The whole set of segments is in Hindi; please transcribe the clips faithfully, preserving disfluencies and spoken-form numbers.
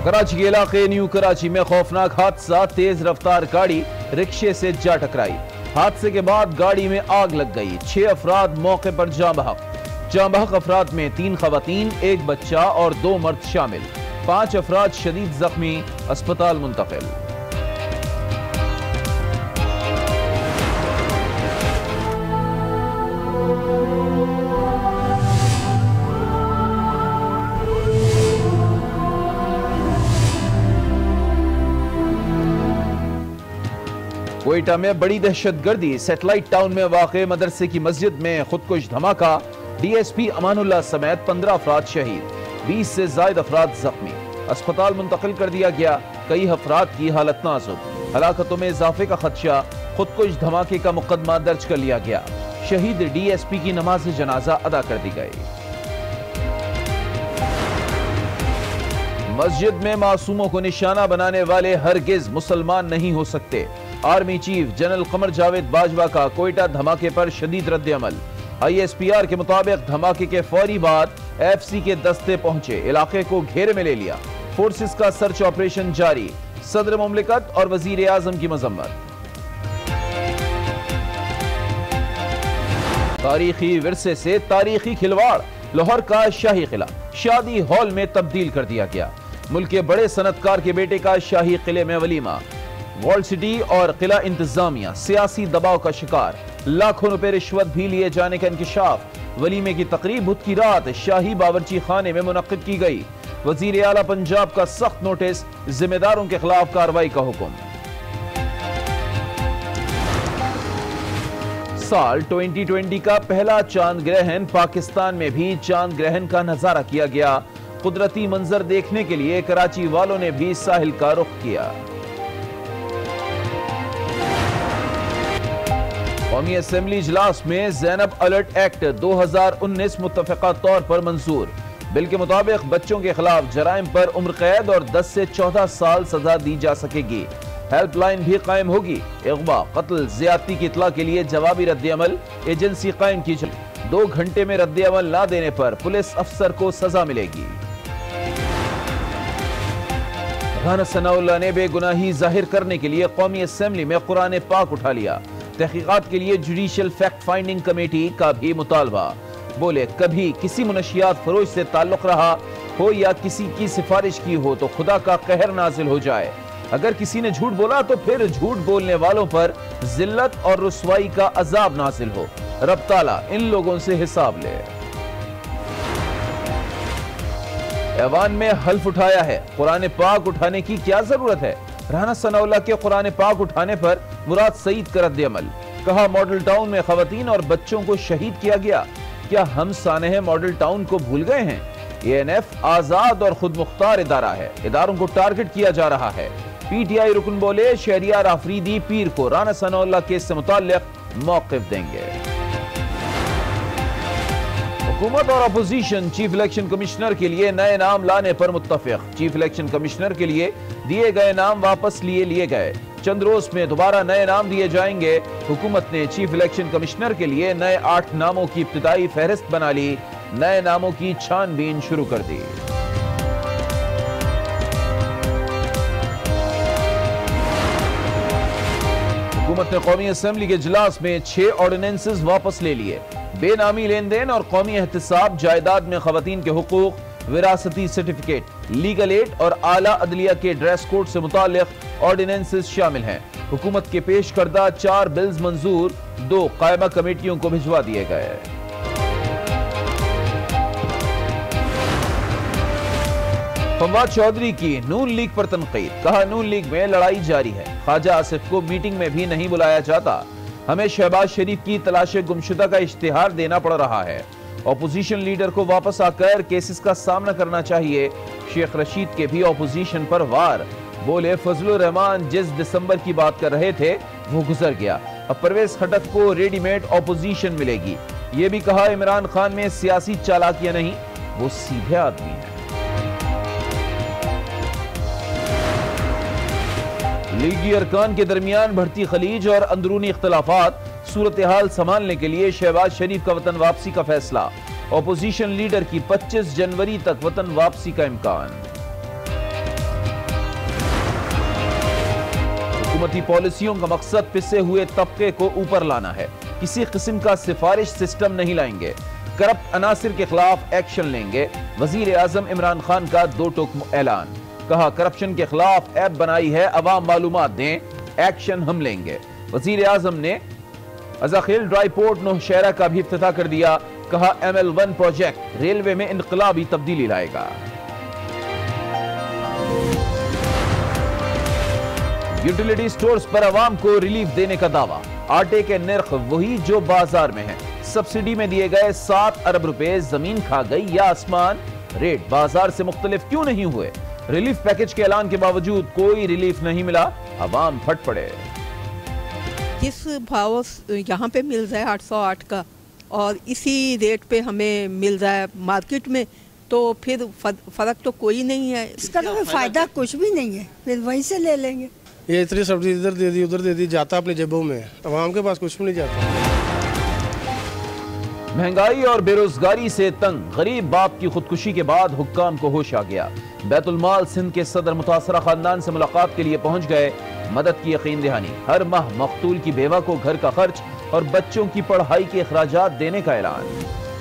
कराची के इलाके न्यू कराची में खौफनाक हादसा, तेज रफ्तार गाड़ी रिक्शे से जा टकराई। हादसे के बाद गाड़ी में आग लग गई। छह अफराद मौके पर जाँ बहक। जाँ बहक अफराद में तीन खवातीन, एक बच्चा और दो मर्द शामिल। पांच अफराद शदीद जख्मी, अस्पताल मुंतकिल। क्वेटा में बड़ी दहशतगर्दी, सैटेलाइट टाउन में वाक़े मदरसे की मस्जिद में खुदकुश धमाका। डीएसपी अमानुल्लाह समेत पंद्रह अफराद शहीद, बीस से ज्यादा अफराद जख्मी। अस्पताल मुंतकिल कर दिया गया। कई अफराद की हालत नाजुक। हलाकतों में इजाफे का खदशा। खुदकुश धमाके का मुकदमा दर्ज कर लिया गया। शहीद डीएसपी की नमाज जनाजा अदा कर दी गई। मस्जिद में मासूमों को निशाना बनाने वाले हरगिज मुसलमान नहीं हो सकते। Army chief general Qamar Javed Bajwa का क्वेटा धमाके पर शदीद रद्द अमल। आईएसपीआर के मुताबिक धमाके के फौरी बाद एफसी के दस्ते पहुंचे, इलाके को घेरे में ले लिया। फोर्सेस का सर्च ऑपरेशन जारी। सदर मुमलिकत और वजीर आजम की मजम्मत। तारीखी विरसे से तारीखी खिलवाड़, लाहौर का शाही किला शादी हॉल में तब्दील कर दिया गया। मुल्क के बड़े सनतकार के बेटे का शाही किले में वलीमा। वॉल्ड सिटी और किला इंतजामिया सियासी दबाव का शिकार। लाखों रुपए रिश्वत भी लिए जाने का इंकशाफ। वलीमे की तकरीब बुध की रात शाही बावर्ची खाने में मुनक्किद की गई। वजीर आला पंजाब का सख्त नोटिस, जिम्मेदारों के खिलाफ कार्रवाई का हुक्म। साल दो हज़ार बीस का पहला चांद ग्रहण, पाकिस्तान में भी चांद ग्रहण का नजारा किया गया। कुदरती मंजर देखने के लिए कराची वालों ने भी साहिल का रुख किया। कौमी असेंबली इजलास में ज़ैनब अलर्ट एक्ट दो हज़ार उन्नीस मुत्तफ़िक़ा तौर पर मंजूर। बिल के मुताबिक बच्चों के खिलाफ जराइम पर उम्र कैद और दस से चौदह साल सजा दी जा सकेगी। हेल्पलाइन भी कायम होगी। अगवा, कत्ल, ज्यादती की इत्तला के लिए जवाबी रद्द-ए-अमल एजेंसी कायम की जाएगी। दो घंटे में रद्द-ए-अमल न देने पर पुलिस अफसर को सजा मिलेगी। राना सनाउल्लाह ने बेगुनाही जाहिर करने के लिए कौमी असेंबली में कुरान पाक उठा लिया। तहकीकात के लिए जुडिशियल फैक्ट फाइंडिंग कमेटी का भी मुतालबा। बोले, कभी किसी मुनशियात फरोश से ताल्लुक रहा हो या किसी की सिफारिश की हो तो खुदा का कहर नाजिल हो जाए। अगर किसी ने झूठ बोला तो फिर झूठ बोलने वालों पर जिल्लत और रुसवाई का अजाब नाजिल हो। रब ताला इन लोगों से हिसाब ले। ऐवान में हल्फ उठाया है, कुरान पाक उठाने की क्या जरूरत है। राना सनाउल्लाह के कुरान पाक उठाने पर मुराद सईद का रद्द-ए-अमल। कहा, मॉडल टाउन में खवातीन और बच्चों को शहीद किया गया। क्या हम सानेह मॉडल टाउन को भूल गए हैं? एएनएफ आजाद और खुद मुख्तार इदारा है, इदारों को टारगेट किया जा रहा है। पीटीआई रुकन बोले, शहरियार आफरीदी पीर को राना सनाउल्लाह केस से मुताल्लिक मौक़िफ देंगे। हुकूमत और अपोजिशन चीफ इलेक्शन कमिश्नर के लिए नए नाम लाने पर मुत्तफिक। चीफ इलेक्शन कमिश्नर के लिए दिए गए नाम वापस लिए लिए गए। चंद रोज में दोबारा नए नाम दिए जाएंगे। हुकूमत ने चीफ इलेक्शन कमिश्नर के लिए नए आठ नामों की इब्तिदाई फहरिस्त बना ली। नए नामों की छानबीन शुरू कर दी। हुकूमत ने कौमी असेंबली के इजलास में छह ऑर्डिनेंसेस वापस ले लिए। बेनामी लेन देन और कौमी एहतिसाब, जायदाद में खवातीन के हुकूक, विरासती सर्टिफिकेट, लीगल एड और आला अदलिया के ड्रेस कोड से मुताल्लिक ऑर्डिनेंसेस शामिल हैं। हुकूमत के पेश करदा चार बिल्स मंजूर, दो कायमा कमेटियों को भिजवा दिए गए। फवाद चौधरी की नून लीग पर तनकीद। कहा, नून लीग में लड़ाई जारी है। ख्वाजा आसिफ को मीटिंग में भी नहीं बुलाया जाता। हमें शहबाज शरीफ की तलाश गुमशुदा का इश्तिहार देना पड़ रहा है। ऑपोजिशन लीडर को वापस आकर केसेस का सामना करना चाहिए। शेख रशीद के भी ऑपोजिशन पर वार। बोले, फजलुर रहमान जिस दिसंबर की बात कर रहे थे वो गुजर गया। अब परवेज खटक को रेडीमेड ऑपोजिशन मिलेगी। ये भी कहा, इमरान खान में सियासी चालाकियां नहीं, वो सीधे आदमी है। लीगी अरकान के दरमियान बढ़ती खलीज और अंदरूनी इख्तलाफात, सूरत हाल संभालने के लिए शहबाज शरीफ का वतन वापसी का फैसला। ऑपोजिशन लीडर की पच्चीस जनवरी तक वतन वापसी का इम्कान। हुकूमती पॉलिसियों का मकसद पिसे हुए तबके को ऊपर लाना है। किसी किस्म का सिफारिश सिस्टम नहीं लाएंगे। करप्ट अनासिर के खिलाफ एक्शन लेंगे। वजीर आजम इमरान खान का दो टूक ऐलान। कहा, करप्शन के खिलाफ ऐप बनाई है, अवाम मालूमात दें, एक्शन हम लेंगे। वजीर आजम ने अजाखेल ड्राई पोर्ट नौशहरा का भी इफ्तिताह कर दिया। कहा, M L one project railway में इनकलाबी तब्दीली लाएगा। यूटिलिटी स्टोर्स पर अवाम को रिलीफ देने का दावा। आटे के निर्ख वही जो बाजार में है। सब्सिडी में दिए गए सात अरब रुपए जमीन खा गई या आसमान? रेट बाजार से मुख्तलिफ क्यों नहीं हुए? रिलीफ पैकेज के ऐलान के बावजूद कोई रिलीफ नहीं मिला। अवाम फट पड़े। जिस भाव यहाँ पे मिल रहा है आठ सौ आठ का और इसी रेट पे हमें मिल रहा है मार्केट में, तो फिर फर्क तो कोई नहीं है। इसका तो फायदा कुछ भी नहीं है, फिर वहीं से ले लेंगे। ये इतनी सब्जी इधर दे दी उधर दे दी, जाता अपनी जेबों में, अवाम के पास कुछ भी नहीं जाता। महंगाई और बेरोजगारी से तंग गरीब बाप की खुदकुशी के बाद हुक्काम को होश आ गया। बैतुल माल सिंध के सदर मुतासरा खानदान से मुलाकात के लिए पहुंच गए। मदद की यकीन दहानी। हर माह मकतूल की बेवा को घर का खर्च और बच्चों की पढ़ाई के अखराजात देने का ऐलान।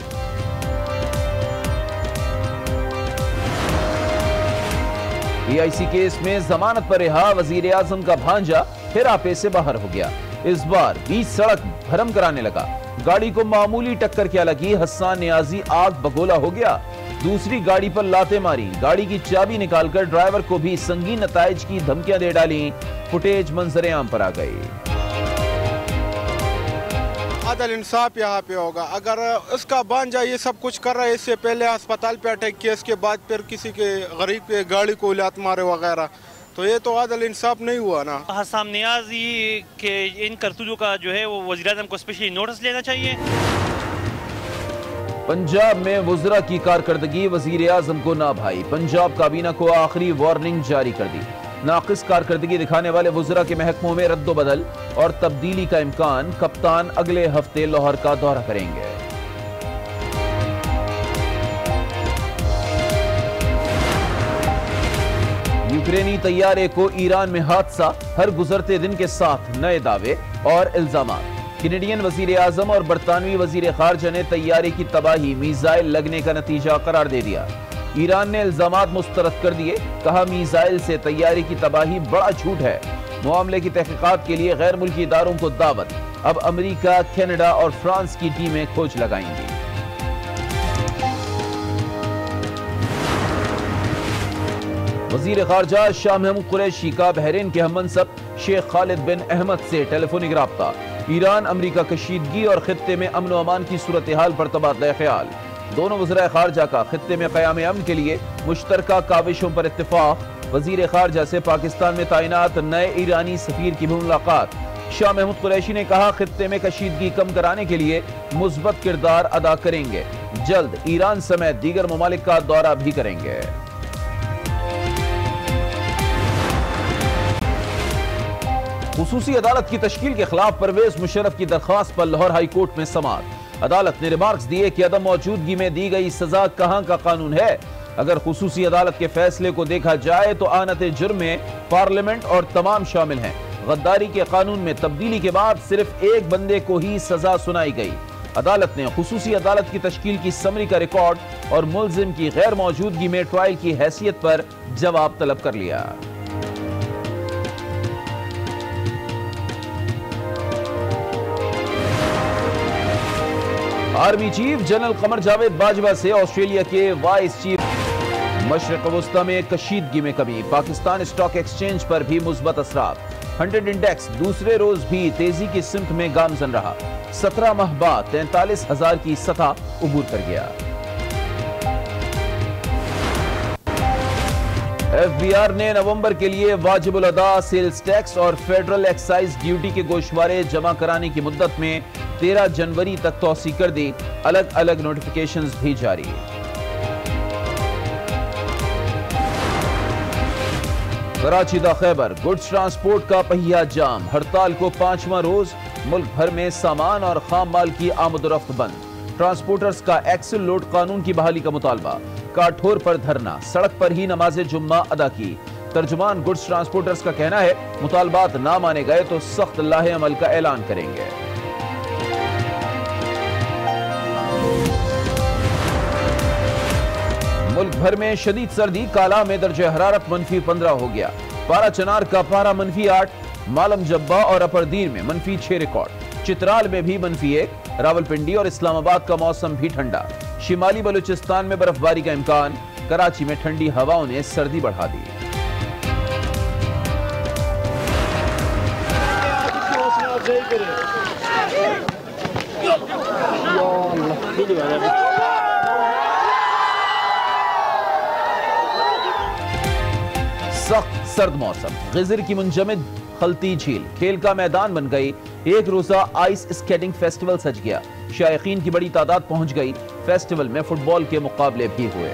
पीआईसी केस में जमानत पर रिहा वजीर आजम का भांजा फिर आपे से बाहर हो गया। इस बार बीच सड़क भरम कराने लगा। गाड़ी को मामूली टक्कर क्या लगी, हसन नियाजी आग बगोला हो गया। दूसरी गाड़ी पर लाते मारी। गाड़ी की चाबी निकालकर ड्राइवर को भी संगीन नताइज की धमकियां दे डाली। फुटेज मंजरे आम पर आ गई। अदल इंसाफ यहाँ पे होगा। अगर उसका भांजा ये सब कुछ कर रहा है, इससे पहले अस्पताल पे अटैक किया, इसके बाद फिर किसी के गरीब के गाड़ी को लात मारे वगैरह, तो ये तो अदल इंसाफ नहीं हुआ ना। हसन नियाजी के इन करतूतों का जो है वो वज़ीर आज़म को स्पेशली नोटिस लेना चाहिए। पंजाब में वज़रा की कारकर्दगी वज़ीर आज़म को ना भाई। पंजाब काबीना को आखिरी वार्निंग जारी कर दी। नाक़िस कारकर्दगी दिखाने वाले वज़रा के महकमों में रद्दोबदल और तब्दीली का इम्कान। कप्तान अगले हफ्ते लाहौर का दौरा करेंगे। यूक्रेनी तैयारे को ईरान में हादसा। हर गुजरते दिन के साथ नए दावे और इल्जामात। कैनेडियन वजीर आजम और बरतानवी वजीर खारजा ने तैयारे की तबाही मीज़ाइल लगने का नतीजा करार दे दिया। ईरान ने इल्जामात मुस्तरद कर दिए। कहा, मीज़ाइल से तैयारे की तबाही बड़ा झूठ है। मामले की तहकीकात के लिए गैर मुल्की इदारों को दावत। अब अमेरिका, कनाडा और फ्रांस की टीमें खोज लगाएंगी। वजीर खारजा शाह महमूद कुरैशी का बहरीन के हममनसब शेख खालिद बिन अहमद से टेलीफोनिक राब्ता। ईरान अमरीका कशीदगी और खित्ते में अमन व अमान की सूरत हाल पर तबादला ख्याल। दोनों वज़राए खारजा का खित्ते में क़याम अमन के लिए मुश्तरका काविशों पर इत्तिफाक। वजीर खारजा से पाकिस्तान में तैनात नए ईरानी सफीर की भी मुलाकात। शाह महमूद कुरैशी ने कहा, खित्ते में कशीदगी कम कराने के लिए मुस्बत किरदार अदा करेंगे। जल्द ईरान समेत दीगर ममालिक का दौरा भी करेंगे। खुसूसी अदालत की तश्कील के खिलाफ परवेज मुशर्रफ की दरख्वास्त पर लाहौर हाई कोर्ट में समाअत। अदालत ने रिमार्क्स दिए कि अदम मौजूदगी में दी गई सजा कहां का कानून है। अगर खुसूसी अदालत के फैसले को देखा जाए तो आनत जुर्म में पार्लियामेंट और तमाम शामिल हैं। गद्दारी के कानून में तब्दीली के बाद सिर्फ एक बंदे को ही सजा सुनाई गई। अदालत ने खुसूसी अदालत की तश्कील की समरी का रिकॉर्ड और मुल्जिम की गैर मौजूदगी में ट्रायल की हैसियत पर जवाब तलब कर लिया। Army chief general Qamar Javed Bajwa से ऑस्ट्रेलिया के वाइस चीफ। मशरिक वस्ता में कशीदगी में कमी। पाकिस्तान स्टॉक एक्सचेंज पर भी मुस्बत असरात। हंड्रेड इंडेक्स दूसरे रोज भी तेजी की सिमत में गामजन रहा। सत्रह माह बाद तैंतालीस हजार की सतह उबूर कर गया। एफ बी आर ने नवंबर के लिए वाजिबुल अदा सेल्स टैक्स और फेडरल एक्साइज ड्यूटी के गोशवारे जमा कराने की मुद्दत में तेरह जनवरी तक तौसी कर दी। अलग अलग नोटिफिकेशंस भी जारी। कराची दा खैबर गुड्स ट्रांसपोर्ट का पहिया जाम। हड़ताल को पांचवां रोज। मुल्क भर में सामान और खाम माल की आमदोरफ्त बंद। ट्रांसपोर्टर्स का एक्सल लोड कानून की बहाली का मुतालबा। काठोर पर धरना। सड़क पर ही नमाज जुम्मा अदा की। तर्जुमान गुड्स ट्रांसपोर्टर्स का कहना है मुतालबात ना माने गए तो सख्त लाहे अमल का ऐलान करेंगे। मुल्क भर में शदीद सर्दी, काला में दर्जे हरारत मनफी पंद्रह हो गया। पारा चनार का पारा मनफी आठ, मालम जब्बा और अपरदीन में मनफी छह रिकॉर्ड। चित्राल में भी मनफी एक, रावलपिंडी और इस्लामाबाद का मौसम भी ठंडा। शिमाली बलूचिस्तान में बर्फबारी का इम्कान। कराची में ठंडी हवाओं ने सर्दी बढ़ा दी। सख्त सर्द मौसम, गिजर की मुंजमद खलती झील खेल का मैदान बन गई। एक रोजा आइस स्केटिंग फेस्टिवल सज गया। शायकीन की बड़ी तादाद पहुंच गई। फेस्टिवल में फुटबॉल के मुकाबले भी हुए।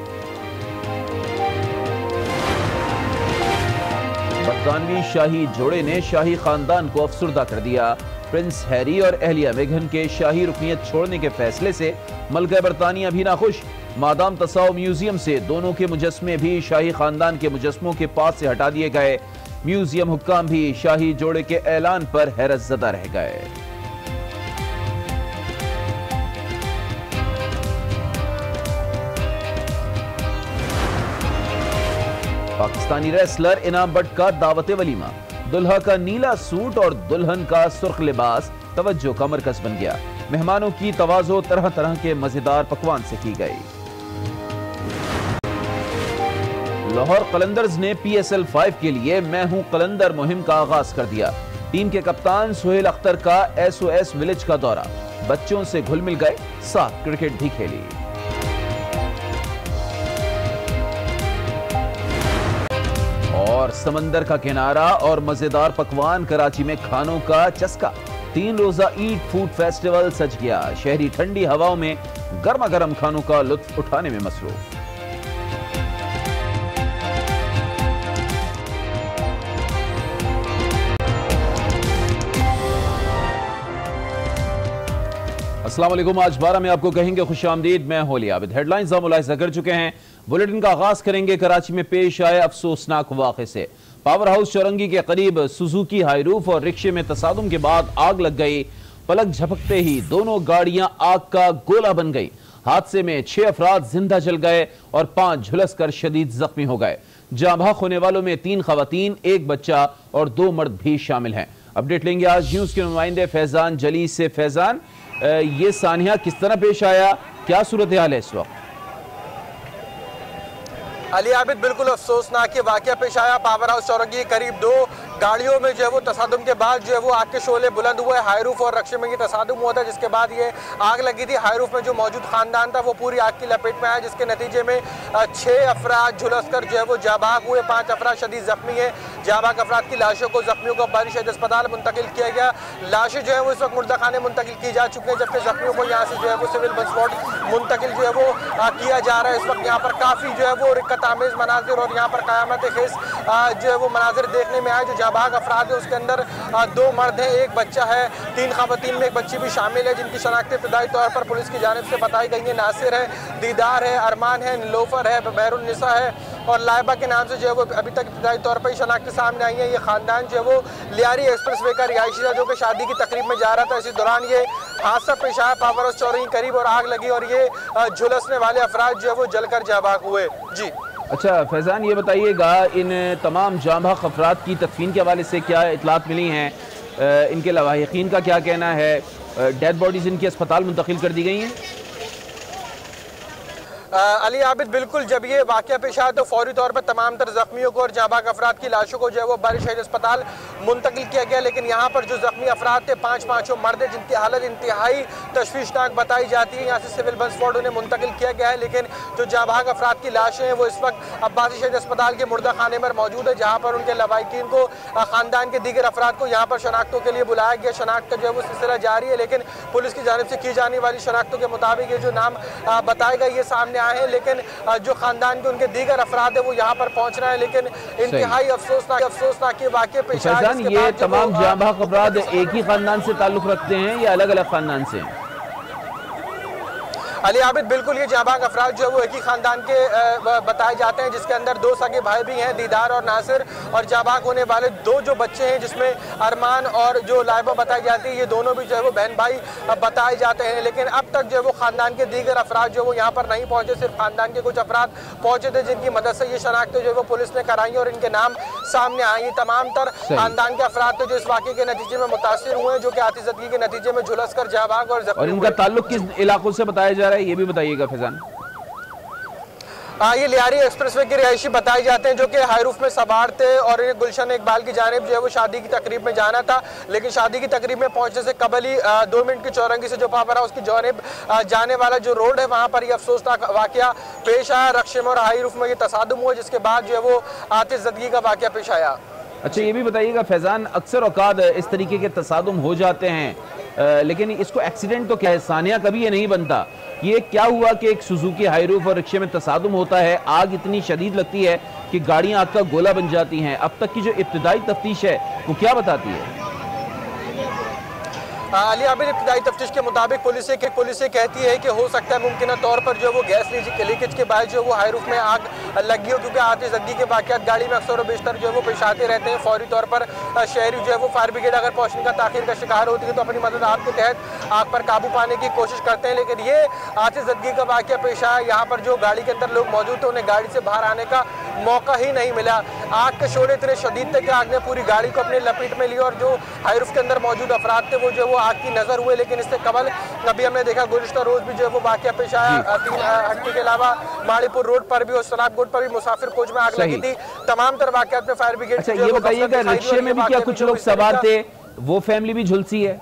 बरतानवी शाही जोड़े ने शाही खानदान को अफसुर्दा कर दिया। प्रिंस हैरी और अहलिया मेघन के शाही रुकनियत छोड़ने के फैसले से मलका बरतानिया भी नाखुश। मादाम तसाव म्यूजियम से दोनों के मुजस्मे भी शाही खानदान के मुजस्मों के पास से हटा दिए गए। म्यूजियम हुक्काम भी शाही जोड़े के ऐलान पर हैरत ज़दा रह गए। पाकिस्तानी रेसलर इनाम बट का दावत वलीमा, दुल्हा का नीला सूट और दुल्हन का सुर्ख लिबास तवज्जो का मरकज बन गया। मेहमानों की तवाज़ो तरह तरह के मजेदार पकवान से की गई। लाहौर कलंदर्स ने पी एस एल फाइव के लिए मैं हूं कलंदर मुहिम का आगाज कर दिया। टीम के कप्तान सुहेल अख्तर का एस ओ एस विलेज का दौरा, बच्चों से घुल मिल गए, साथ क्रिकेट भी खेली। और समंदर का किनारा और मजेदार पकवान, कराची में खानों का चस्का। तीन रोजा ईट फूड फेस्टिवल सज गया। शहरी ठंडी हवाओं में गर्मा गर्म खानों का लुत्फ उठाने में मसरूफ। अस्सलाम वालेकुम। आज बारह में आपको कहेंगे खुशामदीद, मैं होली आबिद। हेडलाइंस हम मुलाहिजा कर चुके हैं। बुलेटिन का आगाज करेंगे कराची में पेश आए अफसोसनाक वाक़े से। पावर हाउस चौरंगी के करीब सुजुकी हाईरूफ और रिक्शे में तसादुम के बाद आग लग गई। पलक झपकते ही दोनों गाड़ियां आग का गोला बन गई। हादसे में छह अफराद जिंदा जल गए और पांच झुलसकर शदीद जख्मी हो गए। जाँ बहक होने वालों में तीन खवातीन, एक बच्चा और दो मर्द भी शामिल हैं। अपडेट लेंगे आज न्यूज के नुमाइंदे फैजान जलीस से। फैजान, ये सानिया किस तरह पेश आया, क्या सूरत हाल है इस वक्त? अली आबिद, बिल्कुल अफसोसनाक ये वाकया पेश आया। पावर हाउस चौरंगी करीब दो गाड़ियों में जो है वो तसादुम के बाद जो है वो आग के शोले बुलंद हुए। हाईरूफ और रक्शे में ये तसादुम हुआ था, जिसके बाद ये आग लगी थी। हाईरूफ में जो मौजूद खानदान था वो पूरी आग की लपेट में आया, जिसके नतीजे में छः अफराद झुलसकर जो है वो जाबाक हुए। पाँच अफराद शदीद जख्मी है। जाबाक अफराद की लाशों को जख्मियों को बारिश अस्पताल मुंतकिल किया गया। लाशें जो है वो इस वक्त मुर्दा खाने मुंतकिल की जा चुकी हैं, जबकि जख्मियों को यहाँ से जो है वो सिविल बंसपोर्ट मुंतकिल जो है वो किया जा रहा है। इस वक्त यहाँ पर काफ़ी जो है वो रिक्कत आमेज मनाजिर और यहाँ पर क़यामत खेज़ जो है वो मनाजिर देखने में आए। जो जाबाक अफराद है उसके अंदर दो मर्द हैं, एक बच्चा है, तीन खवातीन में एक बच्ची भी शामिल है, जिनकी शनाख्त इब्तदाई तौर पर पुलिस की जानिब से बताई गई है। नासिर है, दीदार है, अरमान है, नीलोफर है, महरुन्निसा है और लाइबा के नाम से जो है वो अभी तक इब्तदाई तौर पर ही शनाख्त सामने आई है। ये खानदान जो है वो लियारी एक्सप्रेस वे का रिहायशी था, जो कि शादी की तकरीब में जा रहा था। इसी दौरान ये हादसा पेश आया पावर हाउस चौरंगी करीब और आग लगी और ये झुलसने वाले अफराद जो है वो जलकर जाबाक हुए। जी अच्छा फैजान, ये बताइएगा इन तमाम जाँ बहक अफराद की तदफीन के हवाले से क्या इतलात मिली हैं? इनके लवाहिकीन का क्या कहना है? डेड बॉडीज इनकी अस्पताल मुंतकिल कर दी गई हैं? अली आबिद, बिल्कुल जब ये वाक़या पेश आया तो फौरी तौर पर तमाम तर जख्मियों को और जाबाक अफराद की लाशों को जो है वो बारिश शहीद अस्पताल मुंतकिल किया गया। लेकिन यहाँ पर जो जख्मी अफराद थे, पाँच पाँचों मर्द हैं, जिनकी हालत इंतहाई तशवीशनाक बताई जाती है। यहाँ से सिविल बंसपोर्ट उन्हें मुंतकिल किया गया है। लेकिन जो जाबाक अफराद की लाशें हैं वो इस वक्त अब्बासी शहीद अस्पताल के मुर्दा खाने पर मौजूद है, जहाँ पर उनके लवाहिकीन को ख़ानदान के दीगर अफराद को यहाँ पर शनाख्तों के लिए बुलाया गया। शनाख्त का जो है वो सिलसिला जारी है, लेकिन पुलिस की जानिब से की जाने वाली शनाख्तों के मुताबिक ये जो नाम बताए गए ये सामने आए हैं। लेकिन जो खानदान के उनके दीगर अफराद है वो यहाँ पर पहुँच रहे हैं। लेकिन इंतहाई अफसोसनाक अफसोसनाक ये वाक़या पेश आया। ये तमाम जाँ बहक अफराद एक ही खानदान से ताल्लुक़ रखते हैं या अलग अलग खानदान से हैं? अली आबिद, बिल्कुल ये जाबाज अफराद जो है वो एक ही खानदान के बताए जाते हैं, जिसके अंदर दो सगे भाई भी हैं, दीदार और नासिर, और जाबाज होने वाले दो जो बच्चे हैं जिसमें अरमान और जो लाइबा बताई जाती है, ये दोनों भी जो है वो बहन भाई बताए जाते हैं। लेकिन अब तक जो है वो खानदान के दीगर अफराद जो वो यहाँ पर नहीं पहुंचे, सिर्फ खानदान के कुछ अफराद पहुंचे थे जिनकी मदद से ये शनाख्तें जो है वो पुलिस ने कराई और इनके नाम सामने आए। ये तमाम तर खानदान के अफराद तो जो इस वाक़े के नतीजे में मुतासिर हुए हैं, जो कि आतिशदगी के नतीजे में झुलस कर जाबाज और और इनका ताल्लुक किस इलाकों से बताया जा रहा है, ये भी बताइएगा फैजान। हाँ, ये लियारी एक्सप्रेसवे के रिहायशी बताए जाते हैं जो कि हाईरूफ में सवार थे और ये गुलशन इकबाल की जानिब जो है वो शादी की तकरीब में जाना था, लेकिन शादी की तकरीब में पहुंचने से कबल ही दो मिनट की चौरंगी से जो पावर हाउस की जानिब जाने वाला जो रोड है वहाँ पर ये अफसोसनाक वाकया पेश आया। रक्शे में और हाईरूफ में ये तसादुम हुआ, जिसके बाद जो है वो आतिशदगी का वाकया पेश आया। अच्छा, ये भी बताइएगा फैजान, अक्सर औकात इस तरीके के तसादुम हो जाते हैं, आ, लेकिन इसको एक्सीडेंट तो क्या है, सानिया कभी ये नहीं बनता। ये क्या हुआ कि एक सुजुकी हाईरूफ और रिक्शे में तसादुम होता है, आग इतनी शदीद लगती है कि गाड़ियां आग का गोला बन जाती हैं। अब तक की जो इब्तिदाई तफ्तीश है वो क्या बताती है? अली आबिद, इब्तिदाई तफ्तीश के मुताबिक पुलिस के पुलिस कहती है कि हो सकता है मुमकिन तौर पर जो वो गैस लीकेज के बाद जो वो हाईरूफ में आग लगी हो, क्योंकि आतिशदगी के वाक़यात गाड़ी में अक्सर बेशतर जो वो पेश आते रहते हैं। फौरी तौर पर शहरी जो है वो फायर ब्रिगेड अगर पहुंचने का ताखीर का शिकार होती है तो अपनी मदद आप के तहत आग पर काबू पाने की कोशिश करते हैं, लेकिन ये आतिशदगी का वाक़या पेश आया। यहाँ पर जो गाड़ी के अंदर लोग मौजूद थे उन्हें गाड़ी से बाहर आने का मौका ही नहीं मिला। आग के शोले इतने शदीद थे कि आग ने पूरी गाड़ी को अपने लपेट में लिया और जो हाईरूफ के अंदर मौजूद अफराद थे वो जो वो आग की नजर हुए। लेकिन इससे कबल अभी हमने देखा गुज़िश्ता रोज भी जो है वो वाकया पेश आया, तीन हट्टी के अलावा माड़ीपुर रोड पर भी और सलाब रोड पर भी मुसाफिर कोच में आग लगी थी। तमाम तर वाकयात में फायर ब्रिगेड। अच्छा, ये बताइएगा रिक्शे में भी क्या कुछ लोग सवार थे, वो फैमिली भी झुलसी है?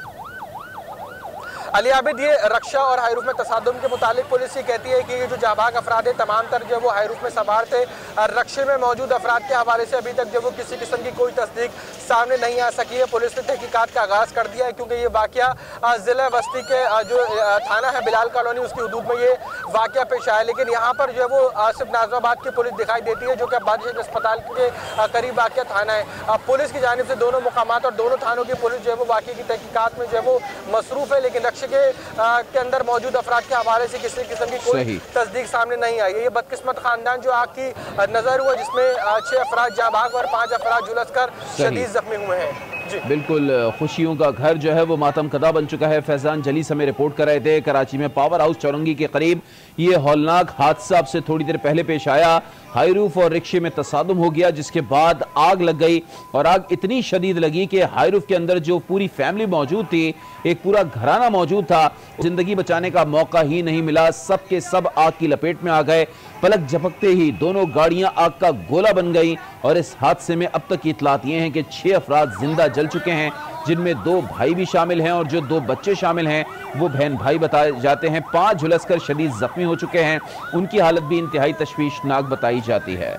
अली आबिद, ये रक्षा और हाईरूफ में तसादुम के मुतालिक पुलिस ये कहती है कि ये जो जाबाज अफराद है तमाम तर जो वो हाईरूफ में सवार थे। रक्षे में मौजूद अफराद के हवाले से अभी तक जो वो किसी किस्म की कोई तस्दीक सामने नहीं आ सकी है। पुलिस ने तहकीकात का आगाज़ कर दिया है, क्योंकि ये वाकया ज़िला बस्ती के जो थाना है बिलाल कॉलोनी उसकी हदूद में ये वाकया पेश आया। लेकिन यहाँ पर जो है वो सिर्फ नाज़राबाद की पुलिस दिखाई देती है, जो कि बादशाह अस्पताल के करीब वाकया थाना है। पुलिस की जानिब से दोनों मुकामात और दोनों थानों की पुलिस जो है वो वाकये की तहकीकात में जो है वो मसरूफ़ है, लेकिन के, आ, के अंदर मौजूद अफराद के हवाले से किसी किस्म की कोई तस्दीक सामने नहीं आई है। ये बदकिस्मत खानदान जो आग की नजर हुआ, जिसमें छह अफराद जाबाग और पांच अफराद झुलस कर शदीद जख्मी हुए हैं। बिल्कुल, खुशियों का घर जो है वो मातम कदा बन चुका है। फैजान जलीस हमें रिपोर्ट कर रहे थे, कराची में पावर हाउस चौरंगी के करीब ये हौलनाक हादसा अब से थोड़ी देर पहले पेश आया। हाईरूफ और रिक्शे में तसादुम हो गया, जिसके बाद आग लग गई और आग इतनी शदीद लगी कि हाईरूफ के अंदर जो पूरी फैमिली मौजूद थी, एक पूरा घराना मौजूद था, जिंदगी बचाने का मौका ही नहीं मिला। सब के सब आग की लपेट में आ गए। पलक झपकते ही दोनों गाड़ियां आग का गोला बन गई और इस हादसे में अब तक की इतलात ये हैं कि छह अफराद जिंदा जल चुके हैं, जिनमें दो भाई भी शामिल हैं और जो दो बच्चे शामिल हैं वो बहन भाई बताए जाते हैं। पांच झुलसकर शदीद जख्मी हो चुके हैं, उनकी हालत भी इंतहाई तशवीशनाक बताई जाती है।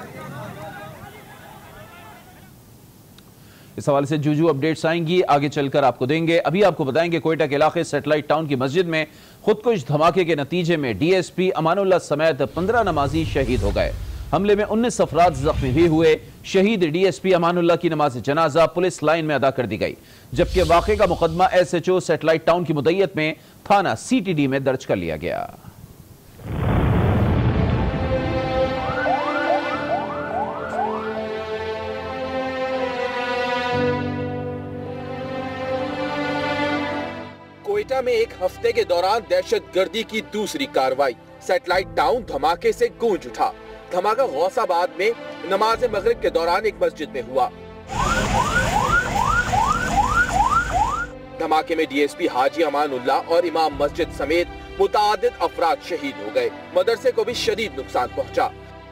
इस हवाले से जूजू अपडेट्स आएंगी, आगे चलकर आपको देंगे। अभी आपको बताएंगे कोयटा के इलाके सेटेलाइट टाउन की मस्जिद में खुदकुश धमाके के नतीजे में डीएसपी अमानुल्लाह समेत पंद्रह नमाजी शहीद हो गए। हमले में उन्नीस अफराद जख्मी भी हुए। शहीद डीएसपी अमानुल्लाह की नमाज जनाजा पुलिस लाइन में अदा कर दी गई, जबकि वाक़े का मुकदमा एसएचओ सेटेलाइट टाउन की मुद्दत में थाना सीटीडी में दर्ज कर लिया गया। कोयटा में एक हफ्ते के दौरान दहशतगर्दी की दूसरी कार्रवाई। सेटेलाइट टाउन धमाके से गूंज उठा। धमाका गौसाबाद में नमाज मगरिब के दौरान एक मस्जिद में हुआ। धमाके में डीएसपी हाजी अमानुल्लाह और इमाम मस्जिद समेत मुतादिद अफराद शहीद हो गए। मदरसे को भी शदीद नुकसान पहुंचा।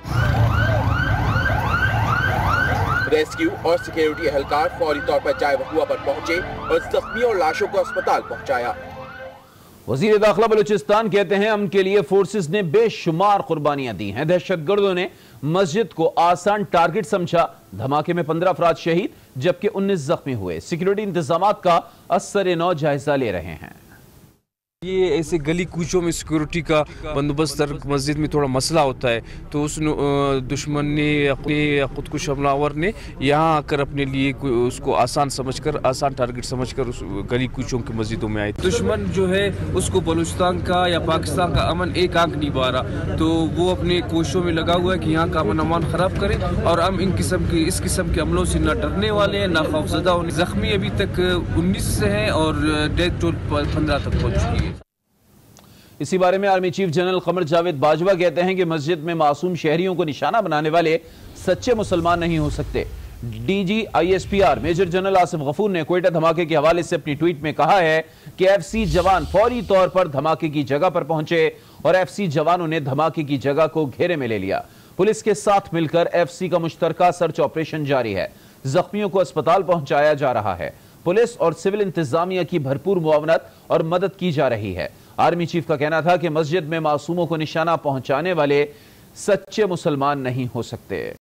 रेस्क्यू और सिक्योरिटी एहलकार फौरी तौर पर जाए वकुआ पर पहुंचे और जख्मियों और लाशों को अस्पताल पहुंचाया। वजीर दाखिला बलूचिस्तान कहते हैं अमन के लिए फोर्सेस ने बेशुमार कुर्बानियां दी हैं। दहशतगर्दों ने मस्जिद को आसान टारगेट समझा। धमाके में पंद्रह अफराद शहीद जबकि उन्नीस जख्मी हुए। सिक्योरिटी इंतजामात का असर नौ जायजा ले रहे हैं। ये ऐसे गली कूचों में सिक्योरिटी का बंदोबस्त मस्जिद में थोड़ा मसला होता है, तो उस दुश्मन ने अपने खुदकुश हमलावर ने यहाँ आकर अपने लिए उसको आसान समझकर आसान टारगेट समझकर उस गली कूचों की मस्जिदों में आए। दुश्मन जो है उसको बलूचिस्तान का या पाकिस्तान का अमन एक आंख नहीं पा रहा, तो वो अपने कोशिशों में लगा हुआ है कि यहाँ का अमन अमान ख़राब करे, और हम इन किस्म के इस किस्म के हमलों से न डरने वाले हैं, न खौफजदा होने। जख्मी अभी तक उन्नीस से हैं और डेथ टोल पंद्रह तक पहुँच चुकी है। इसी बारे में army chief general Qamar Javed Bajwa कहते हैं कि मस्जिद में मासूम शहरियों को निशाना बनाने वाले सच्चे मुसलमान नहीं हो सकते। DG ISPR major general Asif Ghafoor ने क्वेटा धमाके के हवाले से अपनी ट्वीट में कहा है कि एफसी जवान फौरी तौर पर धमाके की जगह पर पहुंचे और एफसी जवानों ने धमाके की जगह को घेरे में ले लिया। पुलिस के साथ मिलकर एफसी का मुश्तरका सर्च ऑपरेशन जारी है। जख्मियों को अस्पताल पहुंचाया जा रहा है। पुलिस और सिविल इंतजामिया की भरपूर मुआवनत और मदद की जा रही है। आर्मी चीफ का कहना था कि मस्जिद में मासूमों को निशाना पहुंचाने वाले सच्चे मुसलमान नहीं हो सकते।